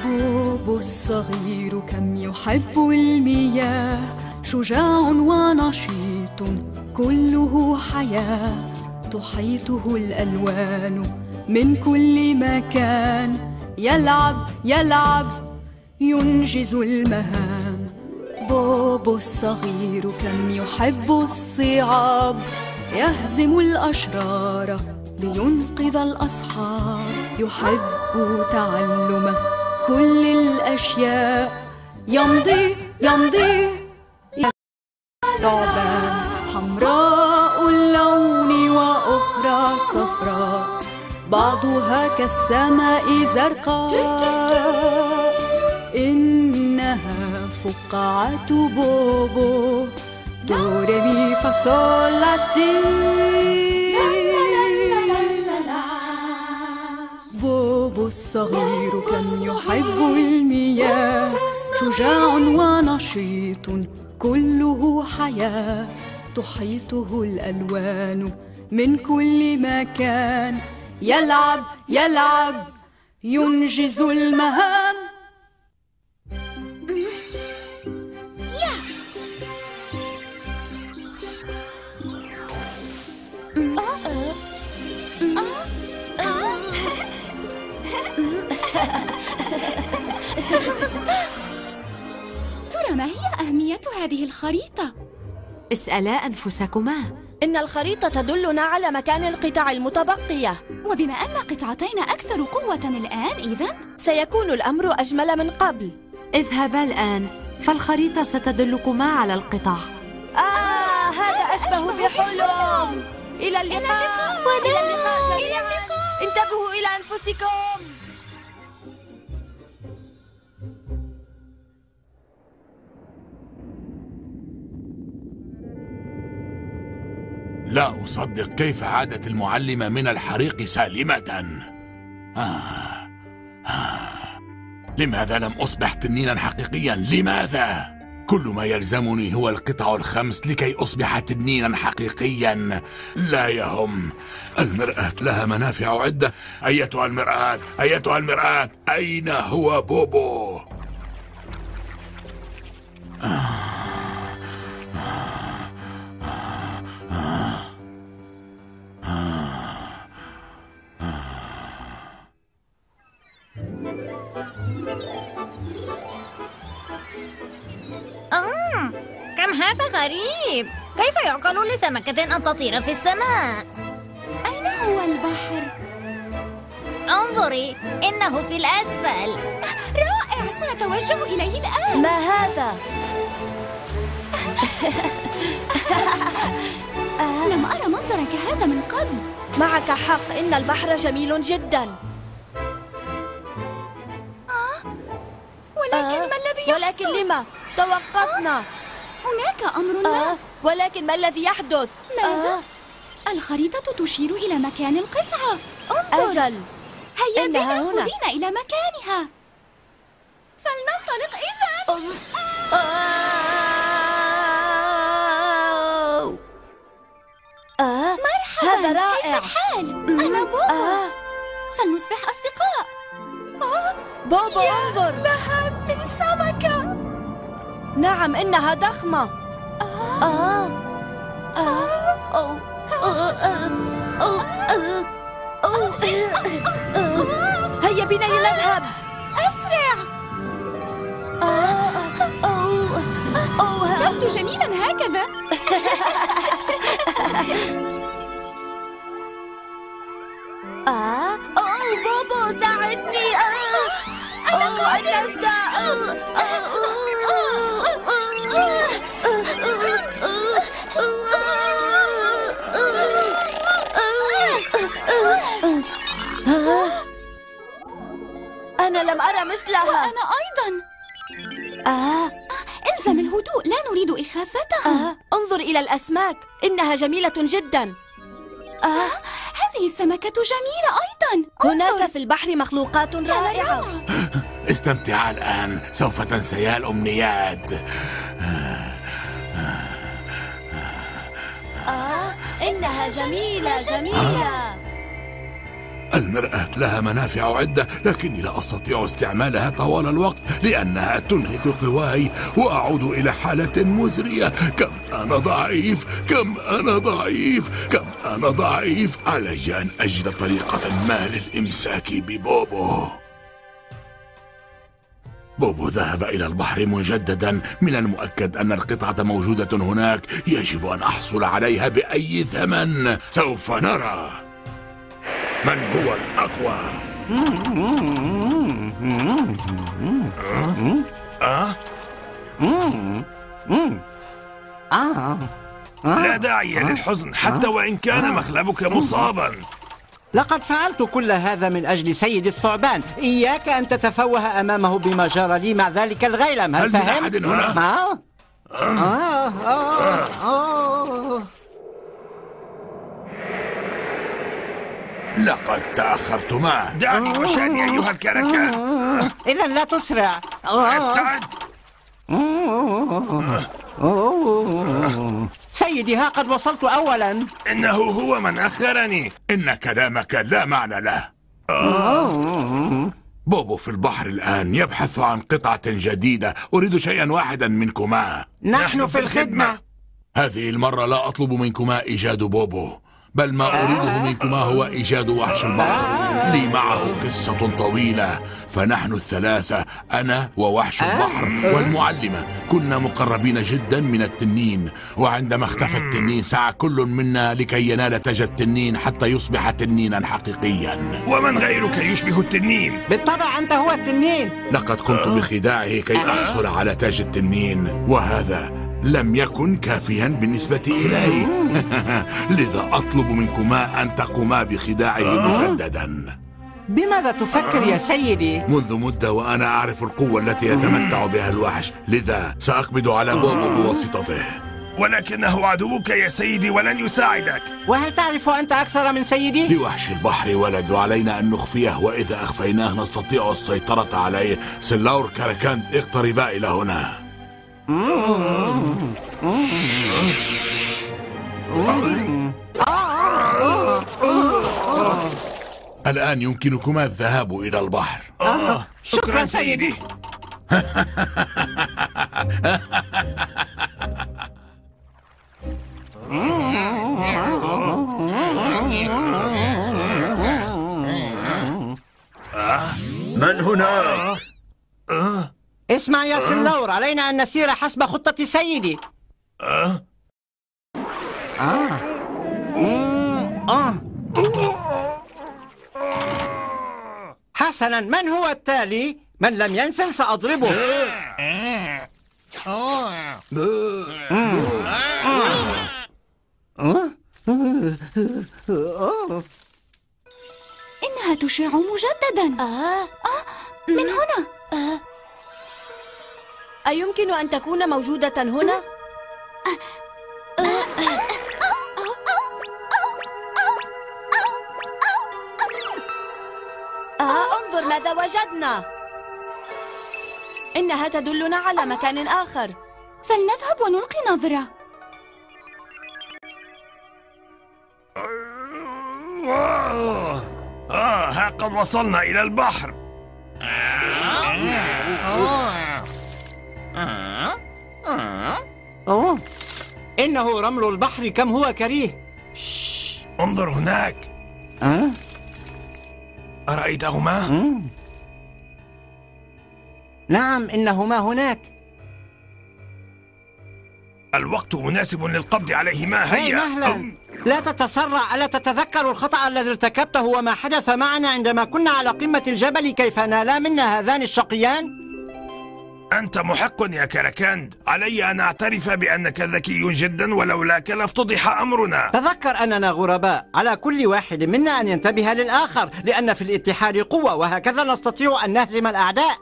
بوبو الصغير كم يحب المياه، شجاع ونشيط كله حياة، تحيطه الألوان من كل مكان، يلعب يلعب ينجز المهام. بوبو الصغير كم يحب الصعاب، يهزم الأشرار لينقذ الأصحاب، يحب تعلم كل الأشياء، يمضي يمضي ثعبان، حمراء اللون وأخرى صفراء، بعضها كالسماء زرقاء، إنها فقاعة بوبو، دو ري مي فا صول لا سي. بوبو الصغير كم يحب المياه، شجاع ونشيط كله حياة، تحيطه الألوان من كل مكان، يلعب يلعب ينجز المهام. ترى ما هي أهمية هذه الخريطة؟ اسألا أنفسكما. إن الخريطة تدلنا على مكان القطع المتبقية، وبما أن قطعتين أكثر قوة الآن، إذن سيكون الأمر أجمل من قبل. اذهبا الآن، فالخريطة ستدلكما على القطع. هذا أشبه بحلم. إلى اللقاء. إلى اللقاء جميعا. انتبهوا إلى أنفسكم. لا أصدق كيف عادت المعلمة من الحريق سالمة. لماذا لم أصبح تنينا حقيقيا؟ لماذا؟ كل ما يلزمني هو القطع الخمس لكي أصبح تنينا حقيقيا. لا يهم. المرآة لها منافع عدة. أيتها المرآة، أيتها المرآة، أين هو بوبو؟ كم هذا غريب! كيف يعقل لسمكة أن تطير في السماء؟ أين هو البحر؟ انظري، إنه في الأسفل. رائع، سنتوجه إليه الآن. ما هذا؟ لم أرى منظرا كهذا من قبل. معك حق، إن البحر جميل جدا. ولكن ما الذي يحصل؟ ولكن لما؟ توقفنا. هناك أمر ما. ولكن ما الذي يحدث؟ ماذا؟ الخريطة تشير إلى مكان القطعة. انظر. أجل، هيا بنا هنا. خذينا إلى مكانها. فلننطلق إذن. مرحبا، هذا رائع. كيف الحال؟ أنا بوبو. فلنصبح أصدقاء. بوبو انظر، لها من سمكة. نعم إنها ضخمة. هيا بنا لنذهب. أسرع. تبدو جميلا هكذا. بوبو ساعدني. النجدة. أنا لم أرى مثلها. وأنا أيضا. إلزم الهدوء، لا نريد إخافتها. انظر إلى الأسماك، إنها جميلة جدا. هذه السمكة جميلة أيضا. هناك في البحر مخلوقات رائعة. استمتع الآن، سوف تنسيا الأمنيات. إنها جميلة جميلة. المرآة لها منافع عدة، لكني لا أستطيع استعمالها طوال الوقت لأنها تنهك قواي وأعود إلى حالة مزرية. كم أنا ضعيف، كم أنا ضعيف، كم أنا ضعيف. علي أن أجد طريقة ما للإمساك ببوبو. بوبو ذهب إلى البحر مجددا. من المؤكد أن القطعة موجودة هناك. يجب أن أحصل عليها بأي ثمن. سوف نرى من هو الأقوى. لا داعي للحزن حتى وإن كان مخلبك مصابا. لقد فعلت كل هذا من أجل سيد الثعبان. إياك أن تتفوه أمامه بما جرى لي مع ذلك الغيلم. هل فهمت؟ أحد هنا؟ لقد تأخرت معه. دعني وشأني أيها الكركان. إذا لا تسرع. ابتعد. سيدي، ها قد وصلت أولا. إنه هو من أخرني. إن كلامك لا معنى له. بوبو في البحر الآن يبحث عن قطعة جديدة. أريد شيئا واحدا منكما. نحن في الخدمة. هذه المرة لا أطلب منكما إيجاد بوبو، بل ما أريده منكما هو إيجاد وحش البحر. لي معه قصة طويلة. فنحن الثلاثة، أنا ووحش البحر والمعلمة، كنا مقربين جدا من التنين. وعندما اختفى التنين سعى كل منا لكي ينال تاج التنين حتى يصبح تنينا حقيقيا. ومن غيرك يشبه التنين؟ بالطبع أنت هو التنين. لقد قمت بخداعه كي أحصل على تاج التنين، وهذا لم يكن كافيا بالنسبة إلي. لذا أطلب منكما أن تقوما بخداعه مجددا. بماذا تفكر يا سيدي؟ منذ مدة وأنا أعرف القوة التي يتمتع بها الوحش، لذا سأقبض على بوبو بواسطته. ولكنه عدوك يا سيدي ولن يساعدك. وهل تعرف أنت أكثر من سيدي؟ لوحش البحر ولد وعلينا أن نخفيه، وإذا أخفيناه نستطيع السيطرة عليه. سلاور كاراكاند، اقتربا إلى هنا. الآن يمكنكما الذهاب إلى البحر. شكرا سيدي. من هناك؟ اسمع يا سلاور، علينا أن نسير حسب خطة سيدي. حسنا، من هو التالي؟ من لم ينسن سأضربه. إنها تشع مجددا. من هنا. أيمكن أن تكون موجودة هنا؟ انظر ماذا وجدنا. إنها تدلنا على مكان آخر. فلنذهب ونلقي نظرة. ها قد وصلنا إلى البحر. إنه رمل البحر، كم هو كريه. انظر هناك. أرأيتهما؟ نعم، إنهما هناك. الوقت مناسب للقبض عليهما. هيا مهلا، لا تتسرع. ألا تتذكر الخطأ الذي ارتكبته وما حدث معنا عندما كنا على قمة الجبل؟ كيف نالا منا هذان الشقيان؟ أنت محق يا كاراكاند. علي أن أعترف بأنك ذكي جدا، ولولاك لافتضح أمرنا. تذكر أننا غرباء. على كل واحد منا أن ينتبه للآخر، لأن في الاتحاد قوة، وهكذا نستطيع أن نهزم الأعداء.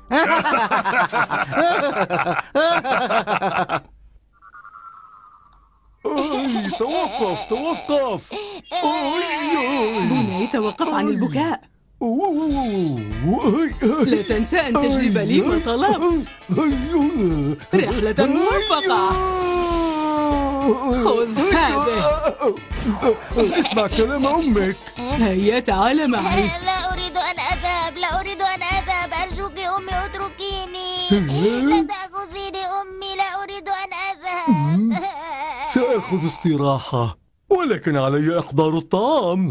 توقف. بني، توقف عن البكاء. لا تنسى أن تجلب لي ما طلبت. رحلة موفقة. خذ هذا. اسمع كلام أمك. هيا تعال معي. لا أريد أن أذهب، لا أريد أن أذهب، أرجوك أمي اتركيني. لا تأخذيني أمي، لا أريد أن أذهب. سأخذ استراحة، ولكن علي إحضار الطعام.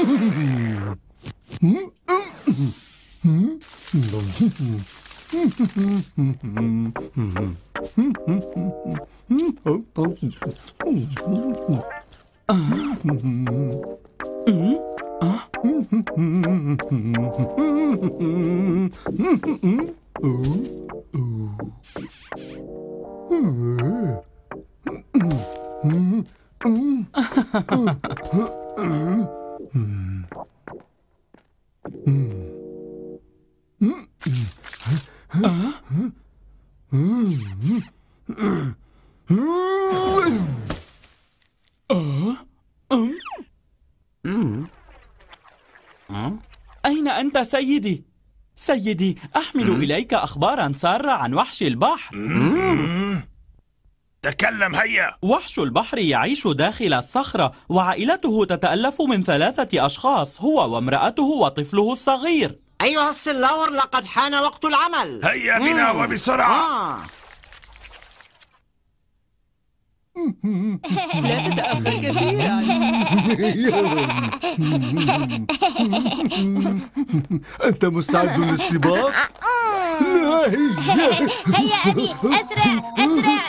أين أنت سيدي؟ سيدي، أحمل إليك أخبارا سارة عن وحش البحر. تكلم هيا. وحش البحر يعيش داخل الصخرة، وعائلته تتألف من 3 أشخاص، هو وامرأته وطفله الصغير. أيها السلاور، لقد حان وقت العمل. هيا بنا وبسرعة. لا تتأخر كثيرا. أنت مستعد للسباق؟ هيا أبي، أسرع أسرع.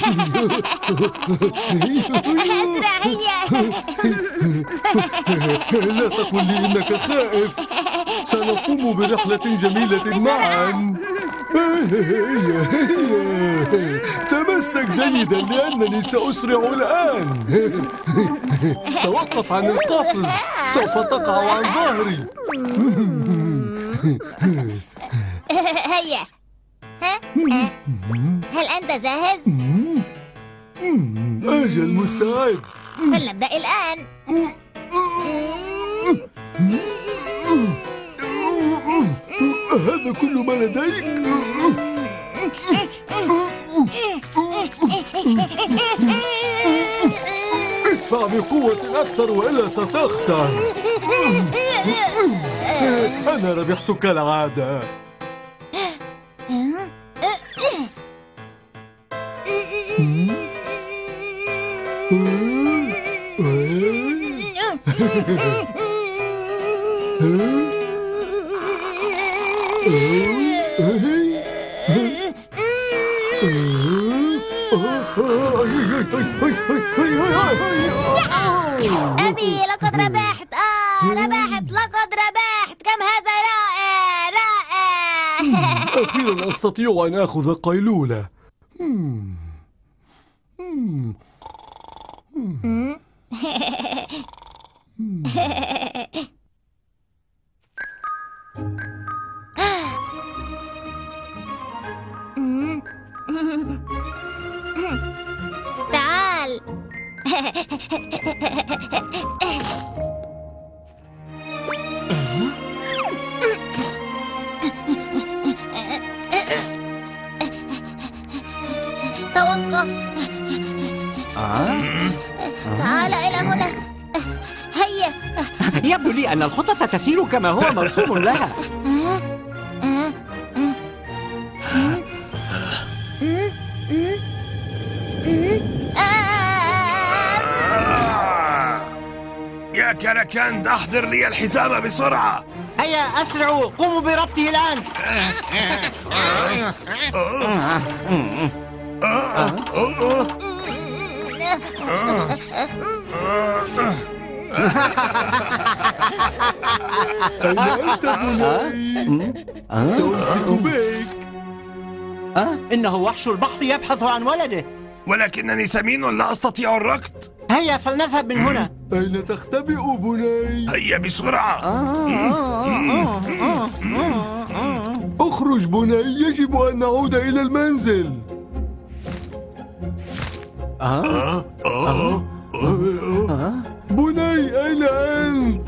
أسرع هيا. لا تقل لي إنك خائف. سنقوم برحلة جميلة معا. تمسك جيدا لأنني سأسرع الآن. توقف عن القفز، سوف تقع عن ظهري. هيا. هل أنت جاهز؟ أجل، مستعد. فلنبدأ الآن. هذا كل ما لديك؟ ادفع بقوة أكثر وإلا ستخسر. أنا ربحت كالعادة. أبي، لقد ربحت. ربحت، لقد ربحت. كم هذا رائع رائع. أخيرا أستطيع أن آخذ قيلولة. تعال. توقف. تعال إلى هنا. هيا. يبدو لي أن الخطة تسير كما هو مرسوم لها. يا كركند، أحضر لي الحزام بسرعة. هيا أسرعوا، قوموا بربطه الآن. أين أنت بني؟ سأمسك بك. إنه وحش البحر يبحث عن ولده. ولكنني سمين، لا أستطيع الركض. هيا فلنذهب من هنا. أين تختبئ بني؟ هيا بسرعة. اخرج بني، يجب أن نعود إلى المنزل. بني، أين أنت؟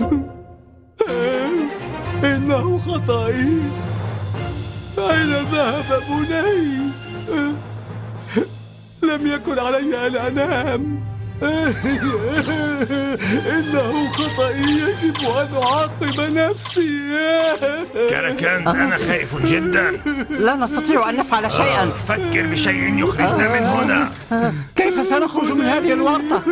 إنه خطأي. أين ذهب بني؟ لم يكن علي أن أنام. إنه خطأي، يجب أن أعاقب نفسي. كركان، أنا خائف جدا. لا نستطيع أن نفعل شيئا. فكر بشيء يخرجنا من هنا. كيف سنخرج من هذه الورطة؟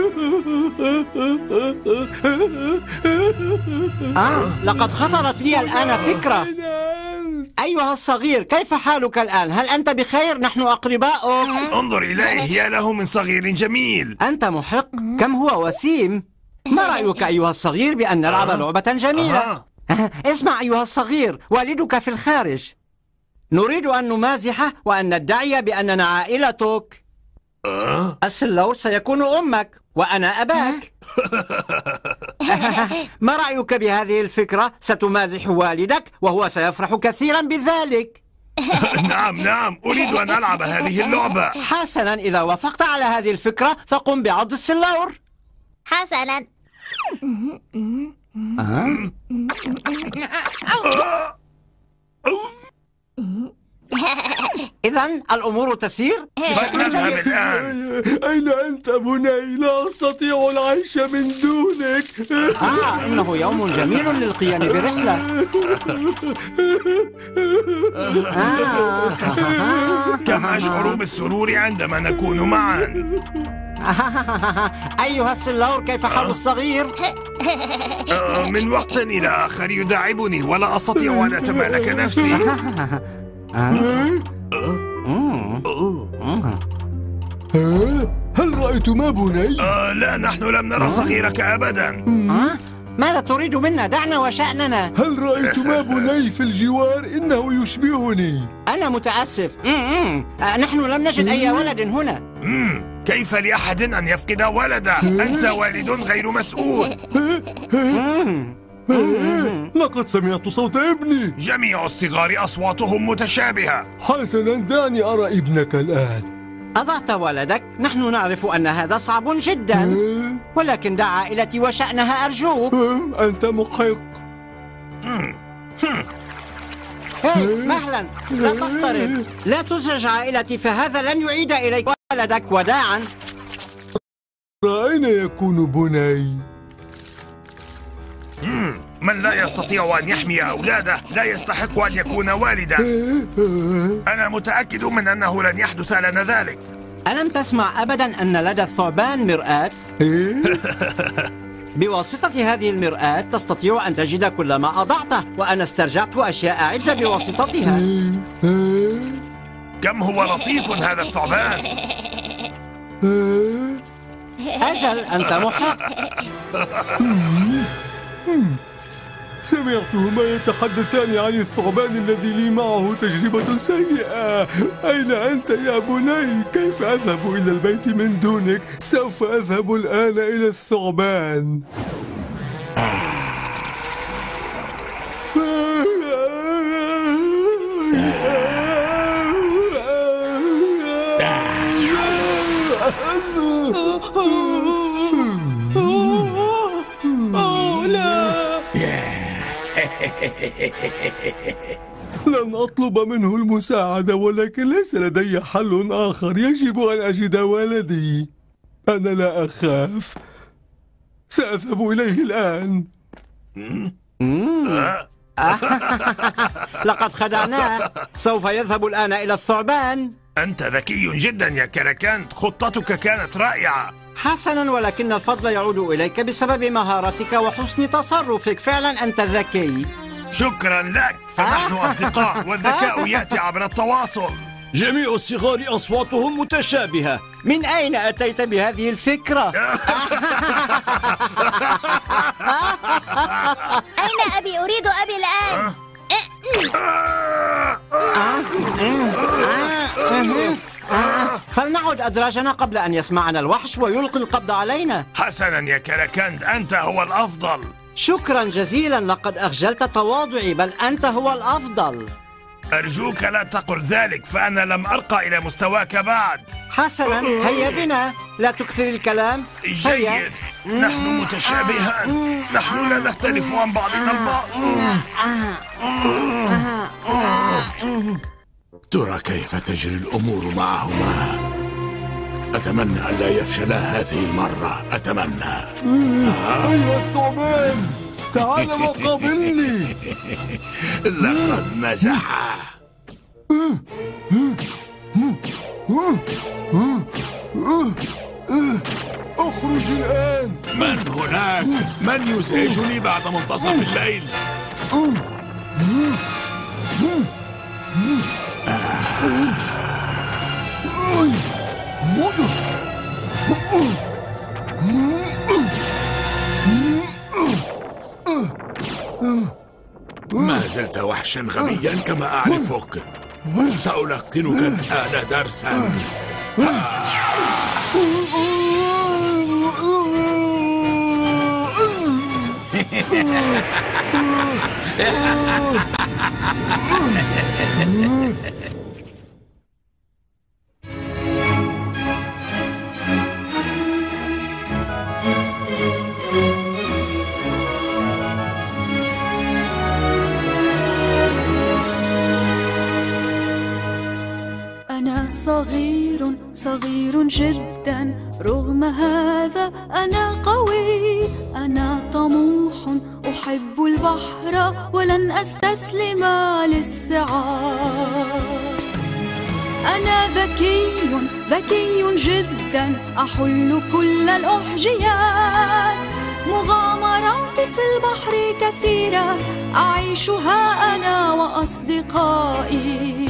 لقد خطرت لي الآن فكرة. أيها الصغير، كيف حالك الآن؟ هل أنت بخير؟ نحن أقرباؤك. انظر إليه، يا له من صغير جميل. أنت محق، كم هو وسيم. ما رأيك أيها الصغير بأن نلعب لعبة جميلة؟ اسمع أيها الصغير، والدك في الخارج. نريد أن نمازحه وأن ندعي بأننا عائلتك. السلور سيكون أمك وأنا أباك. ما رأيك بهذه الفكرة؟ ستمازح والدك وهو سيفرح كثيرا بذلك. نعم، أريد أن ألعب هذه اللعبة. حسنا، إذا وافقت على هذه الفكرة فقم بعض السلور. حسنا. إذن الأمور تسير. فلنذهب الآن. أين أنت بني؟ لا أستطيع العيش من دونك. إنه يوم جميل للقيام برحلة. كم أشعر بالسرور عندما نكون معا. أيها السلور، كيف حال الصغير؟ من وقت إلى آخر يداعبني ولا أستطيع أن أتمالك نفسي. هل رأيتما بني؟ لا، نحن لم نرى صغيرك أبدا. ماذا تريد منا؟ دعنا وشأننا. هل رأيتما بني في الجوار؟ إنه يشبهني. أنا متأسف. نحن لم نجد أي ولد هنا. كيف لأحد أن يفقد ولده؟ أنت والد غير مسؤول. لقد سمعت صوت ابني. جميع الصغار أصواتهم متشابهة. حسنا، دعني أرى ابنك الآن. أضعت ولدك؟ نحن نعرف أن هذا صعب جدا، ولكن دع عائلتي وشأنها أرجوك. أنت محق. مهلا، لا تقترب، لا تزعج عائلتي، فهذا لن يعيد إليك ولدك. وداعا. أين يكون بني؟ من لا يستطيع أن يحمي أولاده لا يستحق أن يكون والدا. أنا متأكد من أنه لن يحدث لنا ذلك. ألم تسمع أبدا أن لدى الثعبان مرآة؟ بواسطة هذه المرآة تستطيع أن تجد كل ما أضعته، وأنا استرجعت أشياء عدة بواسطتها. كم هو لطيف هذا الثعبان. أجل، أنت محق. سمعتهما يتحدثان عن الثعبان الذي لي معه تجربة سيئة. أين أنت يا بني؟ كيف أذهب إلى البيت من دونك؟ سوف أذهب الآن إلى الثعبان. لن أطلب منه المساعدة، ولكن ليس لدي حل آخر. يجب أن أجد ولدي. أنا لا أخاف. سأذهب إليه الآن. لقد خدعناه. سوف يذهب الآن إلى الثعبان. أنت ذكي جدا يا كركان، خطتك كانت رائعة. حسنا، ولكن الفضل يعود إليك بسبب مهارتك وحسن تصرفك. فعلا أنت ذكي. شكرا لك، فنحن أصدقاء والذكاء يأتي عبر التواصل. جميع الصغار أصواتهم متشابهة. من أين أتيت بهذه الفكرة؟ أين أبي؟ أريد أبي الآن. فلنعد أدراجنا قبل أن يسمعنا الوحش ويلقي القبض علينا. حسنا يا كركند، أنت هو الأفضل. شكرا جزيلا، لقد أخجلت تواضعي، بل أنت هو الأفضل. أرجوك لا تقل ذلك، فأنا لم أرقى إلى مستواك بعد. حسنا، هيا بنا، لا تكثر الكلام. جيد، نحن متشابهان، نحن لا نختلف عن بعضنا البعض. ترى كيف تجري الأمور معهما؟ أتمنى ألا يفشلا هذه المرة. أتمنى. أيها الثعبان، تعال وقابلني. لقد نجح. اخرج الآن. من هناك؟ من يزعجني بعد منتصف الليل؟ ما زلت وحشا غبيا كما أعرفك. سألقنك الآن درسا. أنا صغير جدا، رغم هذا أنا قوي. أنا طموح، أحب البحر ولن أستسلم للصعاب. أنا ذكي جدا، أحل كل الأحجيات. مغامراتي في البحر كثيرة، أعيشها أنا وأصدقائي.